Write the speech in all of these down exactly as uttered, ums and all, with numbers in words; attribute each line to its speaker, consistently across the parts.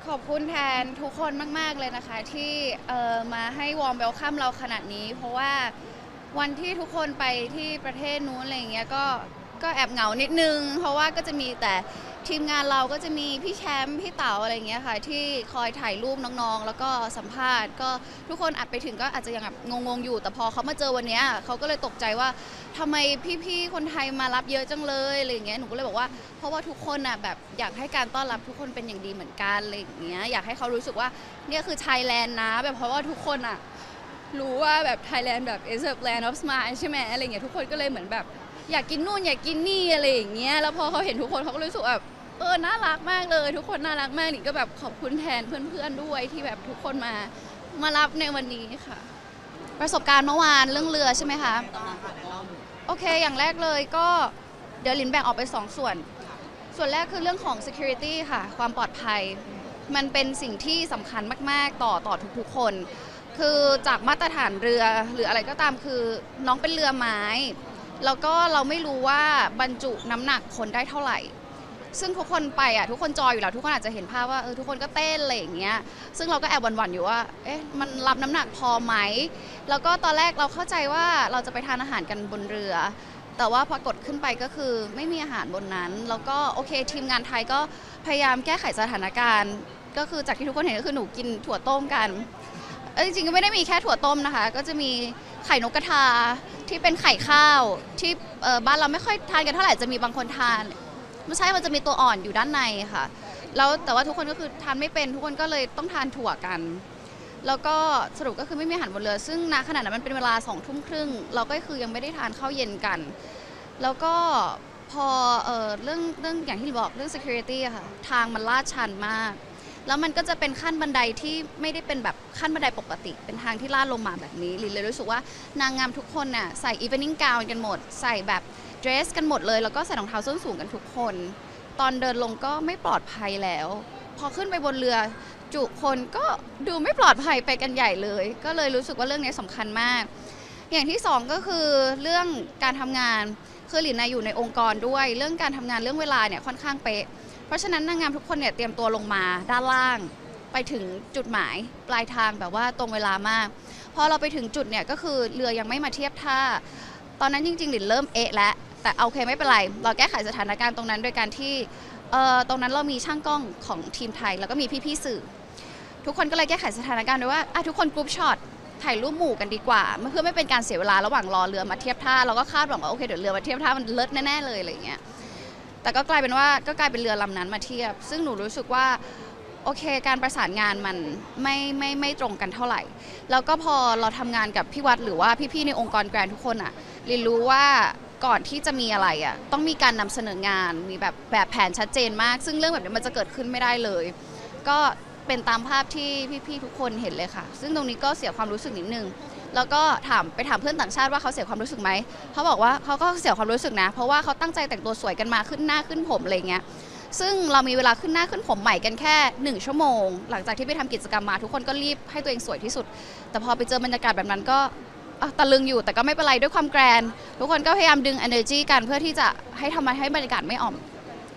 Speaker 1: ขอบคุณแทนทุกคนมากๆเลยนะคะที่เอ่อมาให้วอร์มเวลคัมเราขนาดนี้เพราะว่าวันที่ทุกคนไปที่ประเทศนู้นอะไรอย่างเงี้ยก็ก็แอบเหงานิดนึงเพราะว่าก็จะมีแต่ทีมงานเราก็จะมีพี่แชมป์พี่เต๋าอะไรอย่างเงี้ยค่ะที่คอยถ่ายรูปน้องๆแล้วก็สัมภาษณ์ก็ทุกคนอัดไปถึงก็อาจจะยังแบบงงๆอยู่แต่พอเขามาเจอวันเนี้ยเขาก็เลยตกใจว่าทำไมพี่ๆคนไทยมารับเยอะจังเลยอะไรอย่างเงี้ยหนูก็เลยบอกว่าเพราะว่าทุกคนอ่ะแบบอยากให้การต้อนรับทุกคนเป็นอย่างดีเหมือนกันอะไรอย่างเงี้ยอยากให้เขารู้สึกว่าเนี่ยคือไทยแลนด์นะแบบเพราะว่าทุกคนอ่ะรู้ว่าแบบไทยแลนด์แบบ is a land of smile ใช่ไหมอะไรเงี้ยทุกคนก็เลยเหมือนแบบอยากกินนู่นอยากกินนี่อะไรอย่างเงี้ยแล้วพอเขาเห็นทุกคนเขาก็รู้สึกแบบเออน่ารักมากเลยทุกคนน่ารักมากนี่ก็แบบขอบคุณแทนเพื่อนๆด้วยที่แบบทุกคนมามารับในวันนี้ค่ะประสบการณ์เมื่อวานเรื่องเรือใช่ไหมคะโอเคอย่างแรกเลยก็เดี๋ยวลินแบ่งออกไปสองส่วนส่วนแรกคือเรื่องของ security ค่ะความปลอดภัยมันเป็นสิ่งที่สำคัญมากๆต่อต่อทุกๆคนคือจากมาตรฐานเรือหรืออะไรก็ตามคือน้องเป็นเรือไม้แล้วก็เราไม่รู้ว่าบรรจุน้ำหนักคนได้เท่าไหร่ซึ่งทุกคนไปอ่ะทุกคนจอยอยู่แล้วทุกคนอาจจะเห็นภาพว่าเออทุกคนก็เต้นอะไรอย่างเงี้ยซึ่งเราก็แอบหวั่นๆอยู่ว่าเอ๊ะมันรับน้ำหนักพอไหมแล้วก็ตอนแรกเราเข้าใจว่าเราจะไปทานอาหารกันบนเรือแต่ว่าพอกดขึ้นไปก็คือไม่มีอาหารบนนั้นแล้วก็โอเคทีมงานไทยก็พยายามแก้ไขสถานการณ์ก็คือจากที่ทุกคนเห็นก็คือหนูกินถั่วต้มกันเออจริงๆก็ไม่ได้มีแค่ถั่วต้มนะคะก็จะมีไข่นกกระทาที่เป็นไข่ข้าวที่บ้านเราไม่ค่อยทานกันเท่าไหร่จะมีบางคนทานไม่ใช่มันจะมีตัวอ่อนอยู่ด้านในค่ะแล้วแต่ว่าทุกคนก็คือทานไม่เป็นทุกคนก็เลยต้องทานถั่วกันแล้วก็สรุปก็คือไม่มีอาหารบนเรือซึ่งณขณะนั้นมันเป็นเวลาสองทุ่มครึ่งเราก็คือยังไม่ได้ทานข้าวเย็นกันแล้วก็พอเอ่อเรื่องเรื่องอย่างที่บอกเรื่อง security อะค่ะทางมันลาดชันมากแล้วมันก็จะเป็นขั้นบันไดที่ไม่ได้เป็นแบบขั้นบันไดปกติเป็นทางที่ลาดลงมาแบบนี้ลินเลยรู้สึกว่านางงามทุกคนน่ะใส่ evening gown กันหมดใส่แบบเดรสกันหมดเลยแล้วก็ใส่รองเท้าส้นสูงกันทุกคนตอนเดินลงก็ไม่ปลอดภัยแล้วพอขึ้นไปบนเรือจุคนก็ดูไม่ปลอดภัยไปกันใหญ่เลยก็เลยรู้สึกว่าเรื่องนี้สำคัญมากอย่างที่สองก็คือเรื่องการทำงานคือหลินอยู่ในองค์กรด้วยเรื่องการทำงานเรื่องเวลาเนี่ยค่อนข้างเป๊ะเพราะฉะนั้นนางงามทุกคนเนี่ยเตรียมตัวลงมาด้านล่างไปถึงจุดหมายปลายทางแบบว่าตรงเวลามากพอเราไปถึงจุดเนี่ยก็คือเรือยังไม่มาเทียบท่าตอนนั้นจริงๆหลินเริ่มเอะแล้วแต่โอเคไม่เป็นไรเราแก้ไขสถานการณ์ตรงนั้นโดยการที่ตรงนั้นเรามีช่างกล้องของทีมไทยแล้วก็มีพี่ๆสื่อทุกคนก็เลยแก้ไขสถานการณ์ด้วยว่าทุกคนกรุ๊ปช็อตถ่ายรูปหมู่กันดีกว่าเพื่อไม่เป็นการเสียเวลาระหว่างรอเรือมาเทียบท่าเราก็คาดหวังว่าโอเคเดี๋ยวเรือมาเทียบท่ามันเลิศแน่ๆเลยอะไรอย่างเงี้ยแต่ก็กลายเป็นว่าก็กลายเป็นเรือลำนั้นมาเทียบซึ่งหนูรู้สึกว่าโอเคการประสานงานมันไม่ไม่ไม่ตรงกันเท่าไหร่แล้วก็พอเราทำงานกับพี่วัดหรือว่าพี่ๆในองค์กรแกรนทุกคนอ่ะเรียนรู้ว่าก่อนที่จะมีอะไรอ่ะต้องมีการนำเสนองานมีแบบแบบแผนชัดเจนมากซึ่งเรื่องแบบนี้มันจะเกิดขึ้นไม่ได้เลยก็เป็นตามภาพที่พี่ๆทุกคนเห็นเลยค่ะซึ่งตรงนี้ก็เสียความรู้สึกนิดนึงแล้วก็ถามไปถามเพื่อนต่างชาติว่าเขาเสียความรู้สึกไหมเขาบอกว่าเขาก็เสียความรู้สึกนะเพราะว่าเขาตั้งใจแต่งตัวสวยกันมาขึ้นหน้าขึ้นผมอะไรเงี้ยซึ่งเรามีเวลาขึ้นหน้าขึ้นผมใหม่กันแค่หนึ่งชั่วโมงหลังจากที่ไปทำกิจกรรมมาทุกคนก็รีบให้ตัวเองสวยที่สุดแต่พอไปเจอบรรยากาศแบบนั้นก็ตะลึงอยู่แต่ก็ไม่เป็นไรด้วยความแกรนทุกคนก็พยายามดึง energy กันเพื่อที่จะให้ทำให้บรรยากาศไม่อ่อม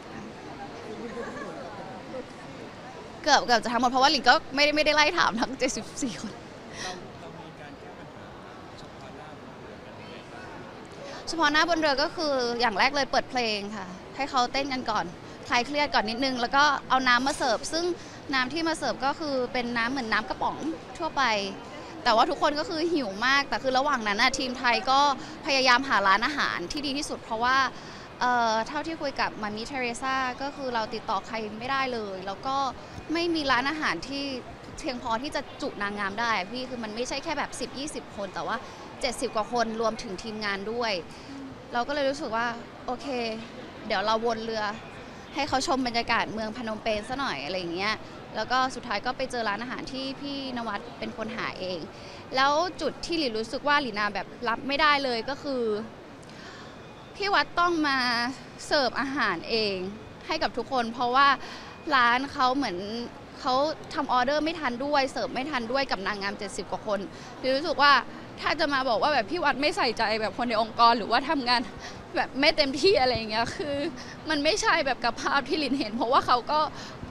Speaker 1: เกือบเกือบจะทั้งหมดเพราะว่าหลิงก็ไม่ได้ไม่ได้ไล่ถามทั้งเจ็ดสิบสี่คนเฉพาะหน้าบนเรือก็คืออย่างแรกเลยเปิดเพลงค่ะให้เขาเต้นกันก่อนคลายเครียดก่อนนิดนึงแล้วก็เอาน้ำมาเสิร์ฟซึ่งน้ำที่มาเสิร์ฟก็คือเป็นน้ำเหมือนน้ำกระป๋องทั่วไปแต่ว่าทุกคนก็คือหิวมากแต่คือระหว่างนั้นทีมไทยก็พยายามหาร้านอาหารที่ดีที่สุดเพราะว่าเอ่อเท่าที่คุยกับมามิเทเรซ่าก็คือเราติดต่อใครไม่ได้เลยแล้วก็ไม่มีร้านอาหารที่เพียงพอที่จะจุนางงามได้พี่คือมันไม่ใช่แค่แบบ สิบ ยี่สิบ คนแต่ว่าเจ็ดสิบกว่าคนรวมถึงทีมงานด้วยเราก็เลยรู้สึกว่าโอเคเดี๋ยวเราวนเรือให้เขาชมบรรยากาศเมืองพนมเปญซะหน่อยอะไรอย่างเงี้ยแล้วก็สุดท้ายก็ไปเจอร้านอาหารที่พี่นวัดเป็นคนหาเองแล้วจุดที่หลินรู้สึกว่าหลินาแบบรับไม่ได้เลยก็คือพี่วัดต้องมาเสิร์ฟอาหารเองให้กับทุกคนเพราะว่าร้านเขาเหมือนเขาทำออเดอร์ไม่ทันด้วยเสิร์ฟไม่ทันด้วยกับนางงามเจ็ดสิบกว่าคนหลินรู้สึกว่าถ้าจะมาบอกว่าแบบพี่วัดไม่ใส่ใจแบบคนในองค์กรหรือว่าทำงานแบบไม่เต็มที่อะไรอย่างเงี้ยคือมันไม่ใช่แบบกับภาพที่หลินเห็นเพราะว่าเขาก็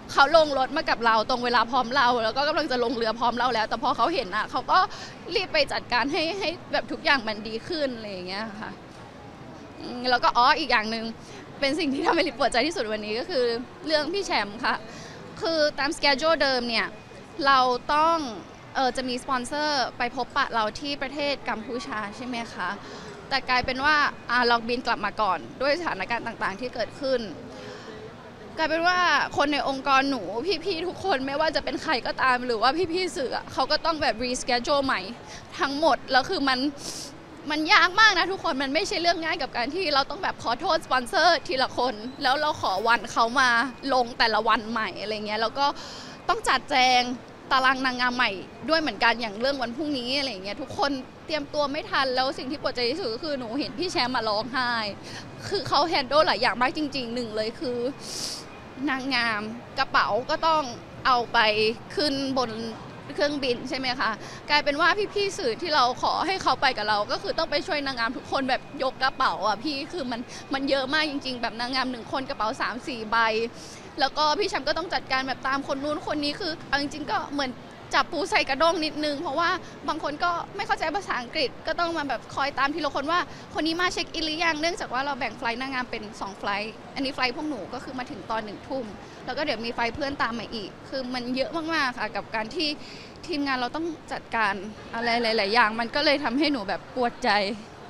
Speaker 1: เขาลงรถมากับเราตรงเวลาพร้อมเราแล้วก็กำลังจะลงเรือพร้อมเราแล้วแต่พอเขาเห็นอ่ะเขาก็รีบไปจัดการให้ให้แบบทุกอย่างมันดีขึ้นอะไรอย่างเงี้ยค่ะแล้วก็อ๋ออีกอย่างหนึ่งเป็นสิ่งที่ทำให้ลิปปวดใจที่สุดวันนี้ก็คือเรื่องพี่แชมป์ค่ะคือตามสเกจ u เดิมเนี่ยเราต้องเออจะมีสปอนเซอร์ไปพบปะเราที่ประเทศกัมพูชาใช่ไหมคะแต่กลายเป็นว่าอ่าเราบินกลับมาก่อนด้วยสถานการณ์ต่างๆที่เกิดขึ้นกลายเป็นว่าคนในองค์กรหนูพี่ๆทุกคนไม่ว่าจะเป็นใครก็ตามหรือว่าพี่ๆสื่อเขาก็ต้องแบบรีสเกจ u ใหม่ทั้งหมดแล้วคือมันมันยากมากนะทุกคนมันไม่ใช่เรื่องง่ายกับการที่เราต้องแบบขอโทษสปอนเซอร์ทีละคนแล้วเราขอวันเขามาลงแต่ละวันใหม่อะไรเงี้ยแล้วก็ต้องจัดแจงตารางนางงามใหม่ด้วยเหมือนกันอย่างเรื่องวันพรุ่งนี้อะไรเงี้ยทุกคนเตรียมตัวไม่ทันแล้วสิ่งที่ปวดใจที่สุดก็คือหนูเห็นพี่แชมป์มาร้องไห้คือเขาแฮนด์ลหลายอย่างมากจริงๆหนึ่งเลยคือนางงามกระเป๋าก็ต้องเอาไปขึ้นบนเครื่องบินใช่ไหมคะกลายเป็นว่าพี่ๆสื่อที่เราขอให้เขาไปกับเราก็คือต้องไปช่วยนางงามทุกคนแบบยกกระเป๋าอ่ะพี่คือมันมันเยอะมากจริงๆแบบนางงามหนึ่งคนกระเป๋า สามสี่ ใบแล้วก็พี่แชมป์ก็ต้องจัดการแบบตามคนนู้นคนนี้คือเอาจริงๆก็เหมือนจับปูใส่กระด้งนิดนึงเพราะว่าบางคนก็ไม่เข้าใจภาษาอังกฤษก็ต้องมาแบบคอยตามทีละคนว่าคนนี้มาเช็คอินหรือยังเนื่องจากว่าเราแบ่งไฟล์นางงามเป็นสองไฟล์อันนี้ไฟล์พวกหนูก็คือมาถึงตอนหนึ่งทุ่มแล้วก็เดี๋ยวมีไฟล์เพื่อนตามมาอีกคือมันเยอะมากๆค่ะกับการที่ทีมงานเราต้องจัดการอะไรหลายๆอย่างมันก็เลยทำให้หนูแบบปวดใจ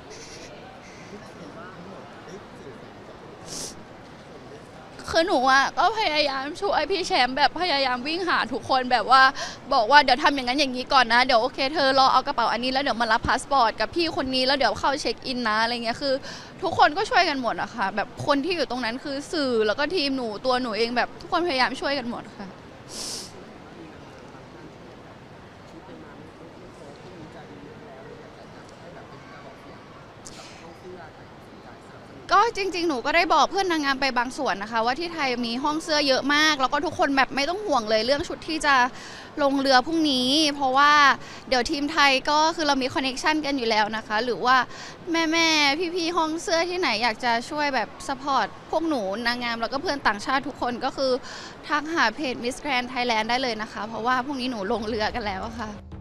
Speaker 1: คือหนูอ่ะก็พยายามช่วยพี่แชมป์แบบพยายามวิ่งหาทุกคนแบบว่าบอกว่าเดี๋ยวทำอย่างนั้นอย่างนี้ก่อนนะเดี๋ยวโอเคเธอรอเอากระเป๋าอันนี้แล้วเดี๋ยวมารับพาสปอร์ตกับพี่คนนี้แล้วเดี๋ยวเข้าเช็คอินนะอะไรเงี้ยคือทุกคนก็ช่วยกันหมดอะค่ะแบบคนที่อยู่ตรงนั้นคือสื่อแล้วก็ทีมหนูตัวหนูเองแบบทุกคนพยายามช่วยกันหมดค่ะก็จริงๆหนูก็ได้บอกเพื่อนนางงามไปบางส่วนนะคะว่าที่ไทยมีห้องเสื้อเยอะมากแล้วก็ทุกคนแบบไม่ต้องห่วงเลยเรื่องชุดที่จะลงเรือพรุ่งนี้เพราะว่าเดี๋ยวทีมไทยก็คือเรามีคอนเนคชันกันอยู่แล้วนะคะหรือว่าแม่ๆพี่ๆห้องเสื้อที่ไหนอยากจะช่วยแบบสปอร์ตพวกหนูนางงามแล้วก็เพื่อนต่างชาติทุกคนก็คือทักหาเพจ Miss Grand Thailand ได้เลยนะคะเพราะว่าพรุ่งนี้หนูลงเรือกันแล้วค่ะ